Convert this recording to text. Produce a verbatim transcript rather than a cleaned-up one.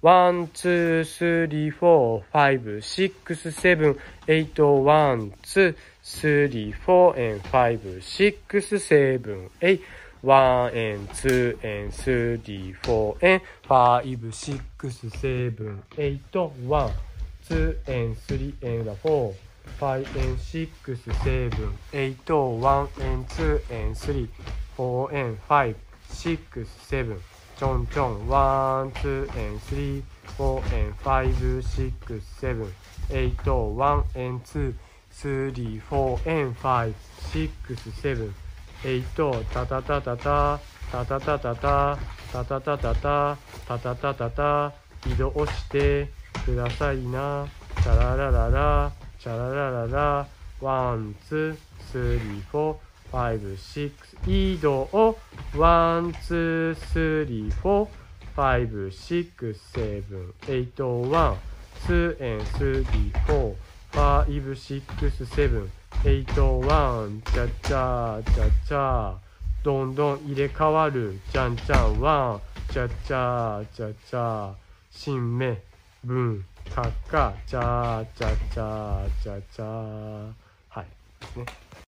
ワン、ツー、スリー、フォー、ファイブ、シックス、セブン、エイト、ワン、ツー、スリー、フォー、and ファイブ、シックス、セブン、エイト、ワン and ツー and スリー、フォー and ファイブ、シックス、セブン、エイト、ワン、ツー and スリー and フォー、ファイブ and シックス、セブン、エイト、ワン and ツー and スリー、フォー and ファイブ、シックス、セブン、ちょんちょん、ワン、ツー and スリー、フォー and ファイブ、シックス、セブン、エイト、ワン and ツー、スリー、フォー and ファイブ、シックス、セブン、エイト、タタタタタ、タタタタタ、タタタタタ、タタタタタ、移動してくださいな。チャララララ、チャララララ、ワン、ツー、スリー、フォー、ファイブ、シックス、移動、ワン、ツー、スリー、フォー、ファイブ、シックス、セブン、エイト、ワン、ツー、and スリー、フォー、ファイブ、シックス、セブン、エイト、ワン、チャチャチャチャ、どんどん入れ替わる、じゃんじゃん、ワン、チャチャチャチャ、新芽、文、カッカ、チャチャチャチャチャ、はいですね。